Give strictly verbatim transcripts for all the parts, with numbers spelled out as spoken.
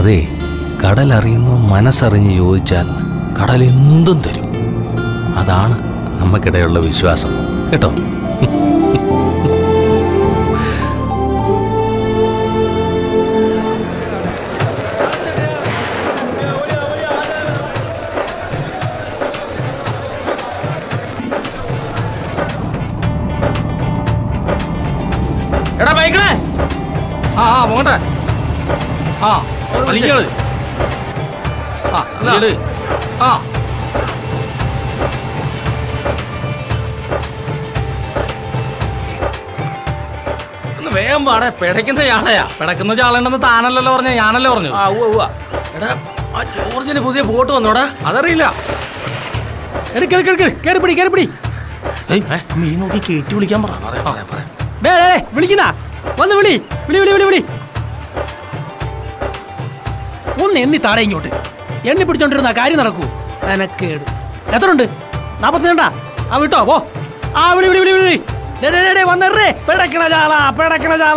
അതെ, കടലറിയുന്നു മനസ്സറിഞ്ഞ് ചോദിച്ചാൽ കടൽ എന്തും തരും. അതാണ് നമുക്കിടയുള്ള വിശ്വാസം കേട്ടോ. എടാ ബൈക്കണേ. ആ ആ പോകട്ടെ. ആ വലിക്കള്. ആ ആ വേഗം പാടെ. പിടയ്ക്കുന്ന ചാളയാ. പിടക്കുന്ന ചാളുണ്ടെന്ന് താനല്ലല്ലോ പറഞ്ഞ, ഞാനല്ലേ പറഞ്ഞു. ആ ഉവ്വ ഉവ്വ. എടാ ആ ജോർജിന് പുതിയ ബോട്ട് വന്നോടാ. അതറിയില്ല. എടുക്കെടുക്കെടുക്ക്. കയറിപ്പിടി കയറിപ്പിടി. മീൻ നോക്കി കയറ്റി വിളിക്കാൻ പറ. വിളിക്കുന്ന വന്ന് വിളി വിളി വിളി വിളി വിളി ഒന്ന് എണ്ണി താഴെ ഇങ്ങോട്ട്. എണ്ണി പിടിച്ചോണ്ടിരുന്ന കാര്യം നടക്കൂ. എനക്കേട് എത്ര ഉണ്ട്? നാപ്പത്തി രണ്ടാ. ആ വിട്ടോ പോ. ആ വിളി വിളി വിളി വിളി. വന്നേ പിടക്കണ ചാള പിടക്കണ ചാള.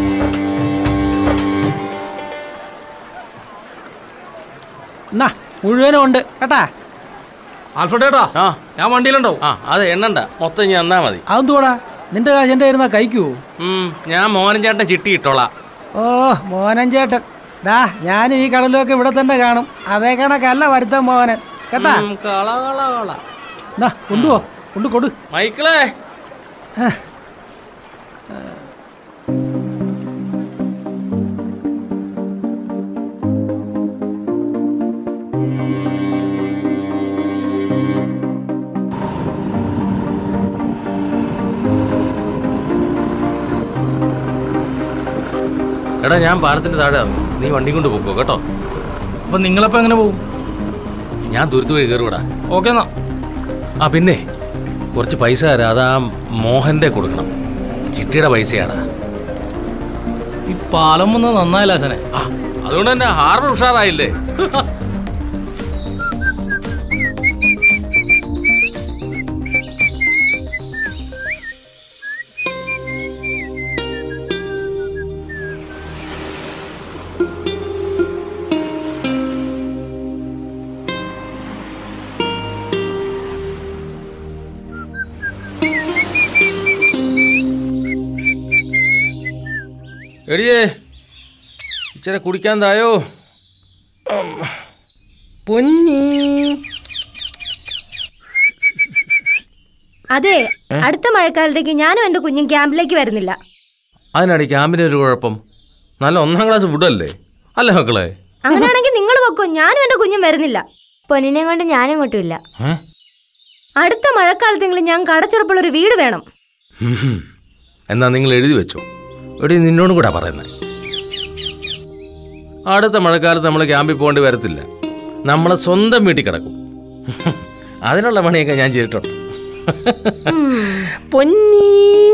എന്നാ മുഴുവനും ഉണ്ട് കേട്ടാ. ആൽഫ്രഡേട്ടാ, ഞാൻ വണ്ടിയിലുണ്ടോ? ആ അതെ, എണ്ണണ്ട, മൊത്തം ഞാൻ എന്നാ മതി. അതെന്തോടാ നിന്റെ കാശ് എന്റെ ആയിരുന്നാ കഴിക്കൂ? ഞാൻ മോഹനൻ ചേട്ടൻ ചിട്ടി ഇട്ടോളാം. ഓ മോഹനൻ ചേട്ടൻ, ഡാ ഞാൻ ഈ കടലൊക്കെ ഇവിടെ തന്നെ കാണും. അതേ കണക്കല്ല വരുത്ത മോഹനൻ കേട്ടാ. കൊണ്ടുപോ കൊണ്ടു കൊടു മൈക്കിളേ. എടാ ഞാൻ പാലത്തിന്റെ താഴെ ഇറങ്ങി, നീ വണ്ടി കൊണ്ട് പോക്കോ കേട്ടോ. അപ്പൊ നിങ്ങളപ്പോ എങ്ങനെ പോകും? ഞാൻ തുരുത്തു വഴി കയറുവിടാ. ഓക്കെ എന്നാ. ആ പിന്നെ കുറച്ച് പൈസ തരാം, അതാ മോഹന്റെ കൊടുക്കണം. ചിട്ടിയുടെ പൈസയാടാ. ഈ പാലം ഒന്ന് നന്നായില്ല അച്ഛനെ. ആ അതുകൊണ്ട് തന്നെ ഹാർബർ ഉഷാറായില്ലേ. എടിയേ ഇച്ചിരി കുടിക്കാൻ തായോ. പൊന്നി. അതെ, അടുത്ത മഴക്കാലത്തേക്ക് ഞാനും എന്റെ കുഞ്ഞും ക്യാമ്പിലേക്ക് വരുന്നില്ല. അതിനാണ് ക്യാമ്പിന് ഒരു കുഴപ്പം. നല്ല ഒന്നാം ക്ലാസ് ഫുഡല്ലേ അല്ലേ മക്കളെ? അങ്ങനെയാണെങ്കിൽ നിങ്ങൾ വെക്കോ, ഞാനും എന്റെ കുഞ്ഞും വരുന്നില്ല. പൊന്നിനെ കൊണ്ട് ഞാനും ഇങ്ങോട്ടും ഇല്ല. അടുത്ത മഴക്കാലത്തെങ്കിലും ഞാൻ കടച്ചുറപ്പുള്ള ഒരു വീട് വേണം. എന്നാ നിങ്ങൾ എഴുതി വെച്ചോ. എടി നിന്നോടും കൂടാ പറയുന്നത്. അടുത്ത മഴക്കാലത്ത് നമ്മൾ ക്യാമ്പിൽ പോകേണ്ടി വരത്തില്ല. നമ്മളെ സ്വന്തം വീട്ടിൽ കിടക്കും. അതിനുള്ള പണിയൊക്കെ ഞാൻ ചെയ്തിട്ടുണ്ട്. പൊന്നി.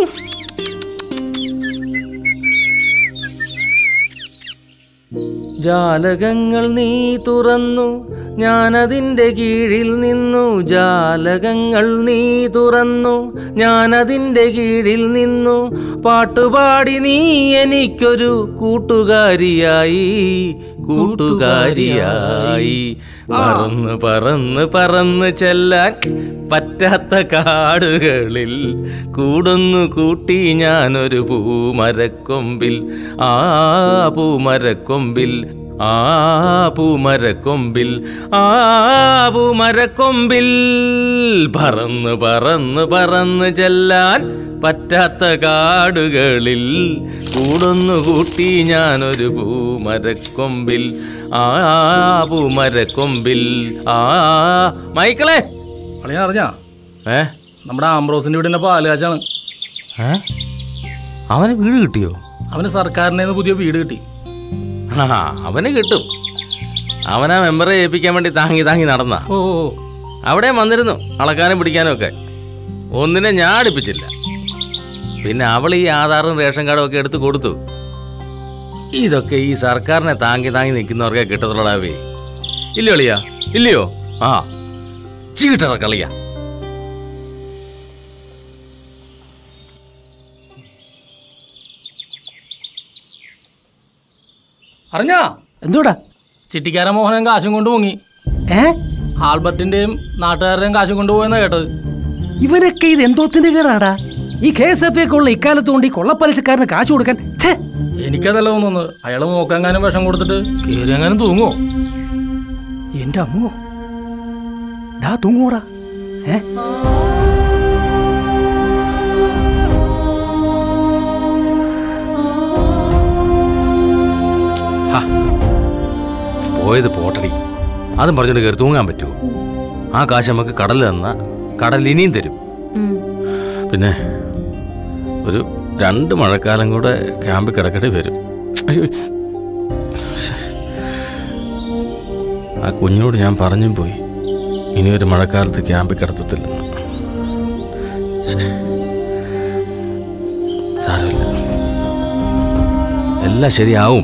ജാലകങ്ങൾ നീ തുറന്നു, ഞാനതിൻ്റെ കീഴിൽ നിന്നു. ജാലകങ്ങൾ നീ തുറന്നു, ഞാനതിൻ്റെ കീഴിൽ നിന്നു. പാട്ടുപാടി നീ എനിക്കൊരു കൂട്ടുകാരിയായി, കൂട്ടുകാരിയായി. പറന്ന് പറന്ന് പറന്ന് ചെല്ലാൻ പറ്റാത്ത കാടുകളിൽ കൂടൊന്നു കൂട്ടി ഞാനൊരു പൂമരക്കൊമ്പിൽ. ആ പൂമരക്കൊമ്പിൽ, ആ പൂമരക്കൊമ്പിൽ, ആ പൂമരക്കൊമ്പിൽ. പറന്ന് പറന്ന് പറന്ന് ചെല്ലാൻ പറ്റാത്ത കാടുകളിൽ കൂടൊന്നു കൂട്ടി ഞാനൊരു പൂമരക്കൊമ്പിൽ. ആ പൂമരക്കൊമ്പിൽ. ആ മൈക്കിളെ അളിയാ അറിഞ്ഞാ? ഏ നമ്മുടെ ആംബ്രോസിന്റെ വീടിന്റെ പാല് കാച്ചാണ്. ഏ അവന് വീട് കിട്ടിയോ? അവന് സർക്കാരിന്റെ പുതിയ വീട് കിട്ടി. ആ അവന് കിട്ടും. അവനാ മെമ്പറെ ഏൽപ്പിക്കാൻ വേണ്ടി താങ്ങി താങ്ങി നടന്ന. ഓ അവിടെ വന്നിരുന്നു അളക്കാനും പിടിക്കാനും ഒക്കെ. ഒന്നിനെ ഞാൻ അടുപ്പിച്ചില്ല. പിന്നെ അവൾ ഈ ആധാറും റേഷൻ കാർഡും ഒക്കെ എടുത്ത് കൊടുത്തു. ഇതൊക്കെ ഈ സർക്കാരിനെ താങ്ങി താങ്ങി നിൽക്കുന്നവർക്കെ കിട്ടത്തുള്ളവേ. ഇല്ലയോ കളിയാ? ഇല്ലയോ? ആ ചീട്ടറ കളിയാ. അറിഞ്ഞാ? എന്തോടാ? ചിട്ടിക്കാരൻ മോഹനൻ കാശും കൊണ്ട് മുങ്ങി. ഏ ആൽബർട്ടിന്റെയും നാട്ടുകാരുടെയും കാശും കൊണ്ടുപോയെന്നാ കേട്ടത്. ഇവരൊക്കെ ഇത് എന്തോത്തിന്റെ കേടാടാ? ഈ കെ എസ് എഫ് ഒക്കെ ഉള്ള ഇക്കാലത്ത് കൊണ്ട് ഈ കൊള്ളപ്പലിശക്കാരന് കാശ് കൊടുക്കാൻ. എനിക്കതല്ല തോന്നുന്നത്. അയാള് നോക്കാനും വിഷം കൊടുത്തിട്ട് കയറിയെങ്ങാനും തൂങ്ങോ? എന്റെ അമ്മോ, ഡാ തൂങ്ങോടാ. ഏ പോയത് പോട്ടടി. അതും പറഞ്ഞിട്ട് കയറി തൂങ്ങാൻ പറ്റുമോ? ആ കാശ് നമുക്ക് കടൽ തന്ന കടൽ ഇനിയും തരും. പിന്നെ ഒരു രണ്ട് മഴക്കാലം കൂടെ ക്യാമ്പിൽ കിടക്കേണ്ടി വരും. ആ കുഞ്ഞോട് ഞാൻ പറഞ്ഞും പോയി, ഇനിയൊരു മഴക്കാലത്ത് ക്യാമ്പിൽ കിടത്തത്തില്ലെന്ന്. സാരമില്ല, എല്ലാം ശരിയാവും.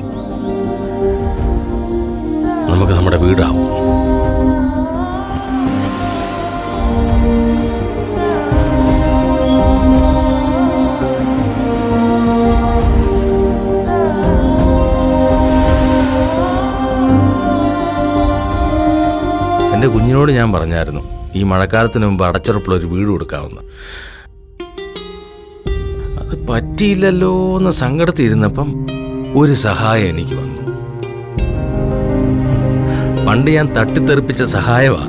നമുക്ക് നമ്മുടെ വീടാവും. എൻ്റെ കുഞ്ഞിനോട് ഞാൻ പറഞ്ഞായിരുന്നു ഈ മഴക്കാലത്തിന് മുമ്പ് അടച്ചുറപ്പുള്ളൊരു വീട് കൊടുക്കാമെന്ന്. അത് പറ്റിയില്ലല്ലോ എന്ന് സങ്കടത്തിരുന്നപ്പം ഒരു സഹായം എനിക്ക് വന്നു. പണ്ട് ഞാൻ തട്ടിത്തെറിപ്പിച്ച സഹായമാ.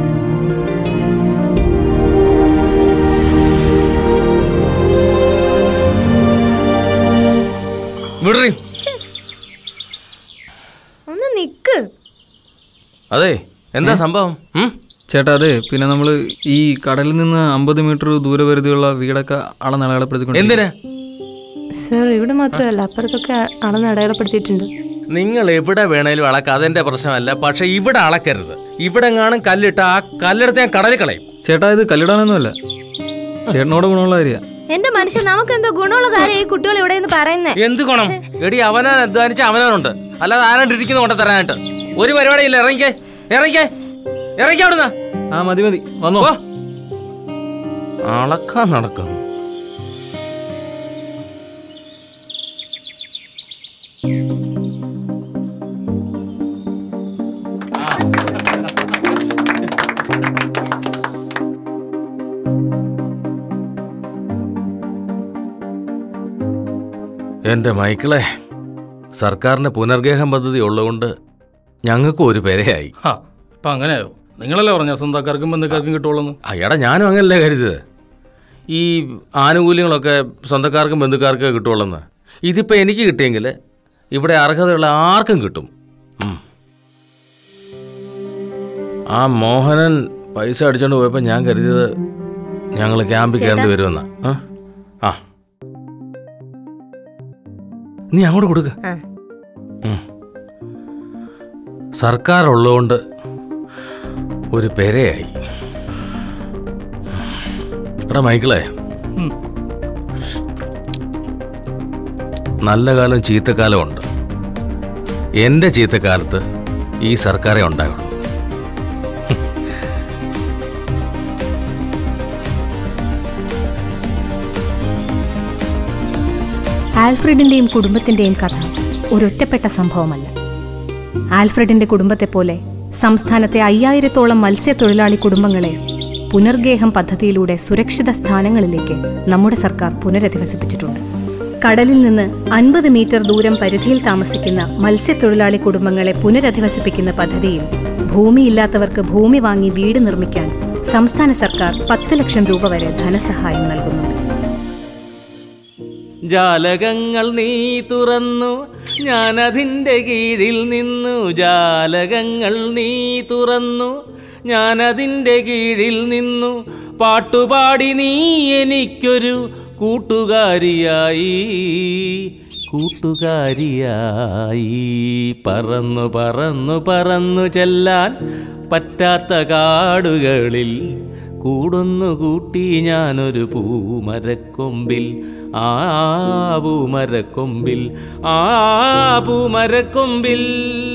ഒന്ന് നിക്ക്. അതെ, എന്താ സംഭവം? ചേട്ടാ, അതെ, പിന്നെ നമ്മൾ ഈ കടലിൽ നിന്ന് അമ്പത് മീറ്റർ ദൂരപരിധിയുള്ള വീടൊക്കെ അളന്ന് അടയാളപ്പെടുത്തിക്കൊണ്ട്. എന്തിനാ സർ? ഇവിടെ മാത്രമല്ല, അപ്പുറത്തൊക്കെ അളന്ന് അടയാളപ്പെടുത്തിയിട്ടുണ്ട്. നിങ്ങൾ എവിടെ വേണേലും അളക്കാം, അതെന്റെ പ്രശ്നമല്ല. പക്ഷെ ഇവിടെ അളക്കരുത്. ഇവിടെ കാണും കല്ലിട്ട് ആ കല്ലെടുത്ത് ഞാൻ കടലിൽ കളയും. ചേട്ടാ, ഇത് കല്ലിടാനൊന്നുമല്ല, ചേട്ടനോട് ഗുണമുള്ള കാര്യ. എന്റെ മനുഷ്യൻ, നമുക്ക് എന്തോ ഗുണമുള്ള കാര്യം ഈ കുട്ടികൾ ഇവിടെ നിന്ന് പറയുന്നേ. എന്ത് ഗുണം? എടി, അവനാൻ അധ്വാനിച്ച അവനാനുണ്ട്, അല്ലാതെ ആരാണ്ടിരിക്കുന്നു കൊണ്ട തരാനായിട്ട് ഒരു പരിപാടിയില്ല. ഇറങ്ങിക്കേ ഇറങ്ങിക്കേ ഇറങ്ങിക്കേ അവിടുന്ന്. ആ മതി മതി, വന്നോ. അളക്കാൻ നടക്കും. എൻ്റെ മൈക്കിളെ, സർക്കാരിൻ്റെ പുനർഗേഹം പദ്ധതി ഉള്ളതുകൊണ്ട് ഞങ്ങൾക്കും ഒരു പെരയായി. ആ, അപ്പം അങ്ങനെയായോ? നിങ്ങളല്ലേ പറഞ്ഞ സ്വന്തക്കാർക്കും ബന്ധുക്കാർക്കും കിട്ടുള്ളൂ. അയ്യടാ, ഞാനും അങ്ങനല്ലേ കരുതത്. ഈ ആനുകൂല്യങ്ങളൊക്കെ സ്വന്തക്കാർക്കും ബന്ധുക്കാർക്കും കിട്ടുള്ളെന്ന്. ഇതിപ്പോൾ എനിക്ക് കിട്ടിയെങ്കിൽ ഇവിടെ അർഹതയുള്ള ആർക്കും കിട്ടും. ആ മോഹനൻ പൈസ അടിച്ചോണ്ട് പോയപ്പോൾ ഞാൻ കരുതിയത് ഞങ്ങൾ ക്യാമ്പിൽ കയറേണ്ടി വരുമെന്നാ. ആ, നീ അങ്ങോട്ട് കൊടുക്ക. സർക്കാർ ഉള്ളതുകൊണ്ട് ഒരു പെരയായി. എടാ മൈക്കിളെ, നല്ല കാലം ചീത്തക്കാലം ഉണ്ട്. എൻ്റെ ചീത്തക്കാലത്ത് ഈ സർക്കാരേ ഉണ്ടായുള്ളൂ. ആൽഫ്രഡിന്റെയും കുടുംബത്തിന്റെയും കഥ ഒരൊറ്റപ്പെട്ട സംഭവമല്ല. ആൽഫ്രഡിന്റെ കുടുംബത്തെപ്പോലെ സംസ്ഥാനത്തെ അയ്യായിരത്തോളം മത്സ്യത്തൊഴിലാളി കുടുംബങ്ങളെ പുനർഗേഹം പദ്ധതിയിലൂടെ സുരക്ഷിത സ്ഥാനങ്ങളിലേക്ക് നമ്മുടെ സർക്കാർ പുനരധിവസിപ്പിച്ചിട്ടുണ്ട്. കടലിൽ നിന്ന് അൻപത് മീറ്റർ ദൂരം പരിധിയിൽ താമസിക്കുന്ന മത്സ്യത്തൊഴിലാളി കുടുംബങ്ങളെ പുനരധിവസിപ്പിക്കുന്ന പദ്ധതിയിൽ ഭൂമിയില്ലാത്തവർക്ക് ഭൂമി വാങ്ങി വീട് നിർമ്മിക്കാൻ സംസ്ഥാന സർക്കാർ പത്ത് ലക്ഷം രൂപ വരെ ധനസഹായം നൽകുന്നുണ്ട്. ജാലകങ്ങൾ നീ തുറന്നു, ഞാനതിൻ്റെ കീഴിൽ നിന്നു. ജാലകങ്ങൾ നീ തുറന്നു, ഞാനതിൻ്റെ കീഴിൽ നിന്നു. പാട്ടുപാടി നീ എനിക്കൊരു കൂട്ടുകാരിയായി, കൂട്ടുകാരിയായി. പറന്നു പറന്നു പറന്നു ചെല്ലാൻ പറ്റാത്ത കാടുകളിൽ കൂടുന്നു കൂട്ടി ഞാനൊരു പൂമരക്കൊമ്പിൽ. ആ പൂമരക്കൊമ്പിൽ, ആ പൂമരക്കൊമ്പിൽ.